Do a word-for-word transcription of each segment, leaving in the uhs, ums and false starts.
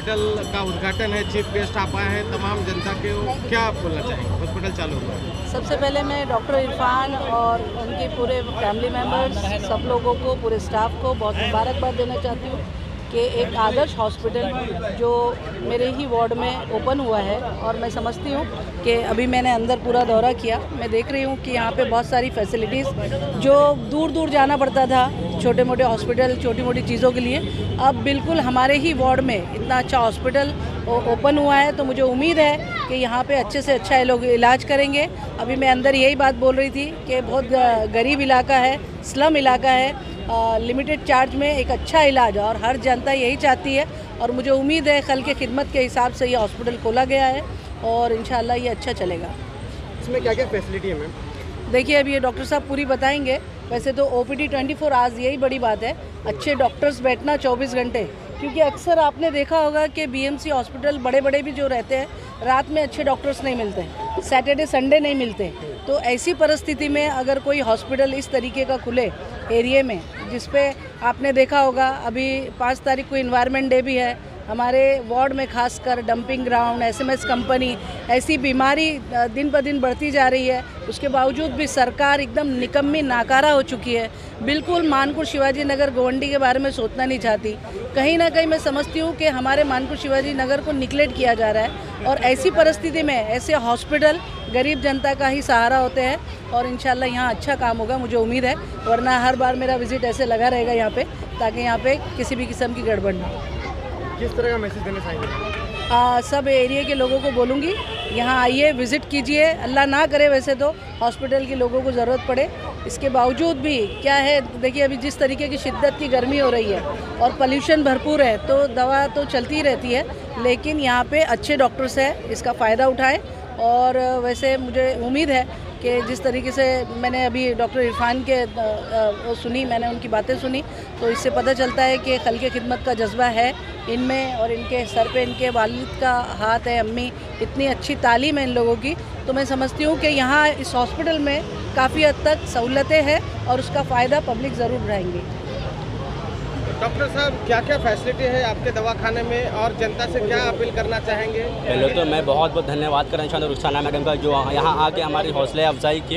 Hospital का उद्घाटन है, चीफ गेस्ट आप आए हैं, तमाम जनता के क्या आप बोलना चाहेंगे? हॉस्पिटल चालू हुआ है। सबसे पहले मैं डॉक्टर इरफान और उनके पूरे फैमिली मेम्बर्स, सब लोगों को, पूरे स्टाफ को बहुत मुबारकबाद देना चाहती हूँ कि एक आदर्श हॉस्पिटल जो मेरे ही वार्ड में ओपन हुआ है। और मैं समझती हूँ कि अभी मैंने अंदर पूरा दौरा किया, मैं देख रही हूँ कि यहाँ पे बहुत सारी फैसिलिटीज़, जो दूर दूर जाना पड़ता था छोटे मोटे हॉस्पिटल, छोटी मोटी चीज़ों के लिए, अब बिल्कुल हमारे ही वार्ड में इतना अच्छा हॉस्पिटल ओपन हुआ है। तो मुझे उम्मीद है कि यहाँ पे अच्छे से अच्छा ये लोग इलाज करेंगे। अभी मैं अंदर यही बात बोल रही थी कि बहुत गरीब इलाका है, स्लम इलाका है, लिमिटेड चार्ज में एक अच्छा इलाज, और हर जनता यही चाहती है। और मुझे उम्मीद है कल के खिदमत के हिसाब से ये हॉस्पिटल खोला गया है और इंशाल्लाह ये अच्छा चलेगा। इसमें क्या क्या फैसिलिटी है मैम? देखिए, अभी ये डॉक्टर साहब पूरी बताएंगे। वैसे तो ओपीडी ट्वेंटी फोर आवर्स, यही बड़ी बात है, अच्छे डॉक्टर्स बैठना चौबीस घंटे, क्योंकि अक्सर आपने देखा होगा कि बीएमसी हॉस्पिटल बड़े बड़े भी जो रहते हैं, रात में अच्छे डॉक्टर्स नहीं मिलते, सैटरडे संडे नहीं मिलते। तो ऐसी परिस्थिति में अगर कोई हॉस्पिटल इस तरीके का खुले एरिए में, जिस पे आपने देखा होगा अभी पाँच तारीख को इन्वायरमेंट डे भी है, हमारे वार्ड में खासकर डंपिंग ग्राउंड, एसएमएस कंपनी, ऐसी बीमारी दिन ब दिन बढ़ती जा रही है, उसके बावजूद भी सरकार एकदम निकम्मी नाकारा हो चुकी है। बिल्कुल मानपुर शिवाजी नगर गोवंडी के बारे में सोचना नहीं चाहती। कहीं ना कहीं मैं समझती हूँ कि हमारे मानपुर शिवाजी नगर को निगलेक्ट किया जा रहा है, और ऐसी परिस्थिति में ऐसे हॉस्पिटल गरीब जनता का ही सहारा होते हैं, और इंशाल्लाह यहाँ अच्छा काम होगा, मुझे उम्मीद है। वरना हर बार मेरा विजिट ऐसे लगा रहेगा यहाँ पे, ताकि यहाँ पे किसी भी किस्म की गड़बड़ ना हो। किस तरह का मैसेज देना चाहेंगे? आ, सब एरिया के लोगों को बोलूँगी, यहाँ आइए, विज़िट कीजिए। अल्लाह ना करे वैसे तो हॉस्पिटल के लोगों को ज़रूरत पड़े, इसके बावजूद भी क्या है, देखिए अभी जिस तरीके की शिद्दत की गर्मी हो रही है और पोल्यूशन भरपूर है, तो दवा तो चलती ही रहती है, लेकिन यहाँ पे अच्छे डॉक्टर्स हैं, इसका फ़ायदा उठाएं। और वैसे मुझे उम्मीद है कि जिस तरीके से मैंने अभी डॉक्टर इरफान के आ, सुनी, मैंने उनकी बातें सुनी, तो इससे पता चलता है कि खल के खिदमत का जज्बा है इनमें, और इनके सर पे इनके वालिद का हाथ है, अम्मी, इतनी अच्छी तालीम है इन लोगों की। तो मैं समझती हूँ कि यहाँ इस हॉस्पिटल में काफ़ी हद तक सहूलतें हैं और उसका फ़ायदा पब्लिक ज़रूर उठाएंगी। डॉक्टर साहब, क्या क्या फैसिलिटी है आपके दवाखाने में, और जनता से क्या अपील करना चाहेंगे? पहले तो मैं बहुत बहुत धन्यवाद करना चाहता हूँ रुखसाना मैडम का, जो यहाँ आके हमारी हौसला अफजाई की।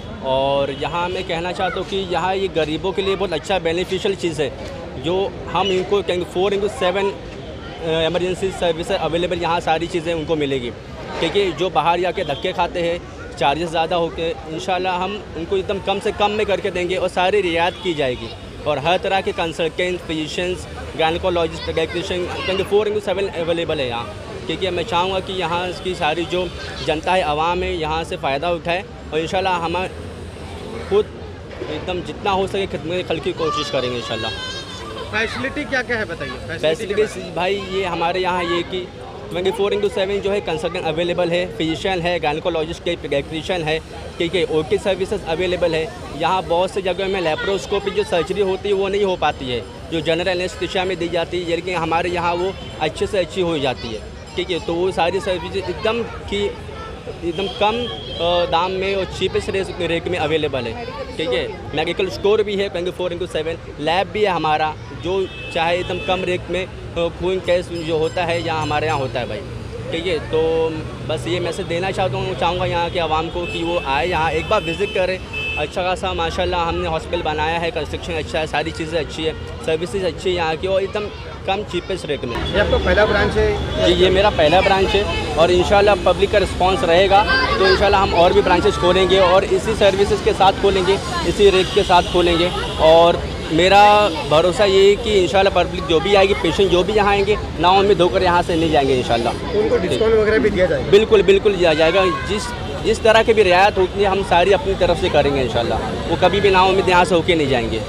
और यहाँ मैं कहना चाहता हूँ कि यहाँ ये गरीबों के लिए बहुत अच्छा बेनिफिशियल चीज़ है, जो हम इनको कहेंगे four into seven emergency service available, यहाँ सारी चीज़ें उनको मिलेगी। क्योंकि जो बाहर जाके धक्के खाते हैं, चार्जेस ज़्यादा होके, इंशाल्लाह हम उनको एकदम कम से कम में करके देंगे, और सारी रियायत की जाएगी। और हर तरह के consultant, physicians, gynaecologist, dietitian twenty four into seven available है यहाँ। क्योंकि मैं चाहूँगा कि यहाँ की सारी जो जनता है, आवाम है, यहाँ से फ़ायदा उठाए, और इंशाल्लाह हम खुद एकदम जितना हो सके खिदमत खल की कोशिश करेंगे इंशाल्लाह। फैसिलिटी क्या क्या है बताइए? फैसिलिटी भाई ये हमारे यहाँ ये कि ट्वेंटी फोर इंटू सेवन जो है कंसल्टेंट अवेलेबल है, फिजिशियन है, गायनेकोलॉजिस्ट के डायटिशियन है, क्योंकि ओटी सर्विसेज अवेलेबल है। यहाँ बहुत से जगह में लेप्रोस्कोपी जो सर्जरी होती है वो नहीं हो पाती है, जो जनरल एनेस्थीसिया में दी जाती है, लेकिन हमारे यहाँ वो अच्छे से अच्छी हो जाती है। ठीक है, तो वो सारी सर्विस एकदम की एकदम कम दाम में और चीपेस्ट रेट में अवेलेबल है। ठीक है, मेडिकल स्टोर भी है twenty four into seven, lab भी है हमारा, जो चाहे एकदम कम रेट में खून टेस्ट जो होता है यहाँ हमारे यहाँ होता है भाई। ठीक है, तो बस ये मैसेज देना चाहता हूँ चाहूँगा यहाँ के आवाम को कि वो आए, यहाँ एक बार विज़िट करें। अच्छा खासा माशाल्लाह हमने हॉस्पिटल बनाया है, कंस्ट्रक्शन अच्छा है, सारी चीज़ें अच्छी है, सर्विसेज अच्छी है यहाँ की, और एकदम कम चीपेस्ट रेट में। ये आपका पहला ब्रांच है? जी, ये मेरा पहला ब्रांच है, और इंशाल्लाह पब्लिक का रिस्पांस रहेगा तो इंशाल्लाह हम और भी ब्रांचेस खोलेंगे, और इसी सर्विसेज के साथ खोलेंगे, इसी रेट के साथ खोलेंगे। और मेरा भरोसा ये है कि इंशाल्लाह पब्लिक जो भी आएगी, पेशेंट जो भी यहाँ आएंगे, ना उम्मीद होकर यहाँ से नहीं जाएंगे इंशाल्लाह। तो उनको डिस्काउंट वगैरह भी दिया जाएगा? बिल्कुल बिल्कुल दिया जाएगा, जिस जिस तरह की भी रियायत होती है हम सारी अपनी तरफ से करेंगे इंशाल्लाह। वो कभी भी ना उम्मीद यहाँ से होके नहीं जाएंगे।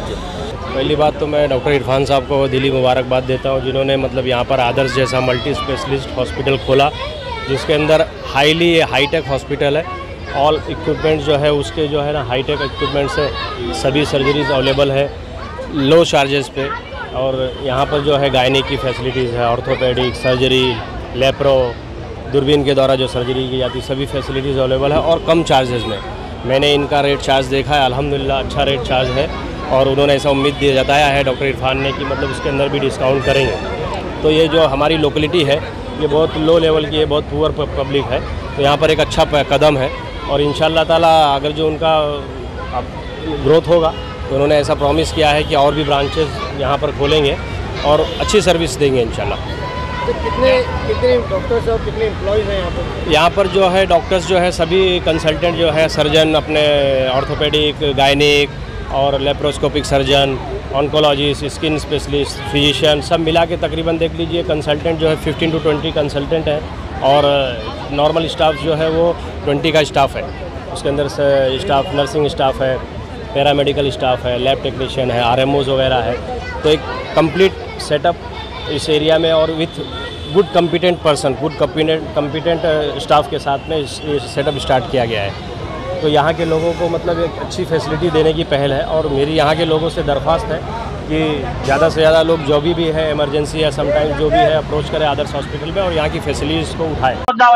पहली बात तो मैं डॉक्टर इरफान साहब को दिली मुबारकबाद देता हूँ, जिन्होंने मतलब यहाँ पर आदर्श जैसा मल्टी स्पेशलिस्ट हॉस्पिटल खोला, जिसके अंदर हाईली हाईटेक हॉस्पिटल है। ऑल इक्विपमेंट्स जो है उसके जो है ना हाईटेक इक्विपमेंट्स है, सभी सर्जरीज अवेलेबल है लो चार्जेस पे। और यहाँ पर जो है गायनी की फैसिलिटीज़ है, ऑर्थोपेडिक, सर्जरी, लेप्रो, दूरबीन के द्वारा जो सर्जरी की जाती है, सभी फैसिलिटीज़ अवेलेबल है और कम चार्जेस में। मैंने इनका रेट चार्ज देखा है, अल्हम्दुलिल्लाह अच्छा रेट चार्ज है, और उन्होंने ऐसा उम्मीद दिया जताया है डॉक्टर इरफान ने कि मतलब उसके अंदर भी डिस्काउंट करेंगे। तो ये जो हमारी लोकेलिटी है ये बहुत लो लेवल की है, बहुत पुअर पब्लिक है, तो यहाँ पर एक अच्छा कदम है। और इंशाअल्लाह ताला अगर जो उनका ग्रोथ होगा तो उन्होंने ऐसा प्रॉमिस किया है कि और भी ब्रांचेस यहाँ पर खोलेंगे और अच्छी सर्विस देंगे इंशाल्लाह। तो कितने कितने डॉक्टर्स और कितने एम्प्लॉयज़ हैं यहाँ पर? यहाँ पर जो है डॉक्टर्स जो है सभी कंसल्टेंट जो है, सर्जन अपने ऑर्थोपेडिक, गायनिक और laparoscopic surgeon, oncologist, skin specialist, physician, सब मिला के तकरीबन देख लीजिए कंसल्टेंट जो है फिफ्टीन टू ट्वेंटी कंसल्टेंट हैं और नॉर्मल स्टाफ जो है वो ट्वेंटी का स्टाफ है। उसके अंदर से स्टाफ नर्सिंग स्टाफ है, पैरामेडिकल स्टाफ है, लैब टेक्नीशियन है, आरएमओज वगैरह है। तो एक कंप्लीट सेटअप इस एरिया में और with good competent person, good competent competent staff के साथ में ये सेटअप स्टार्ट किया गया है। तो यहाँ के लोगों को मतलब एक अच्छी फैसिलिटी देने की पहल है और मेरी यहाँ के लोगों से दरख्वास्त है कि ज़्यादा से ज़्यादा लोग जो भी भी है इमरजेंसी या समटाइम्स जो भी है अप्रोच करें आदर्श हॉस्पिटल में और यहाँ की फैसिलिटीज़ को उठाएं।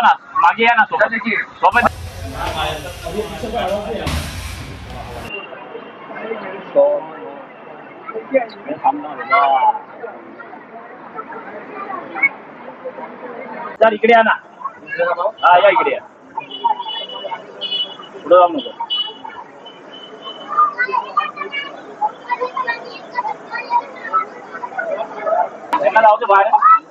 सर इकडे या ना, हा या इकडे या, पुढे जाऊ नको. त्यांना लावतो बाहेर.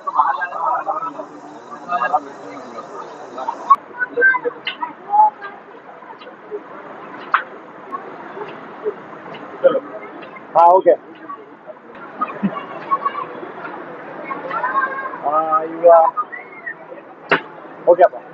हाँ ओके ओके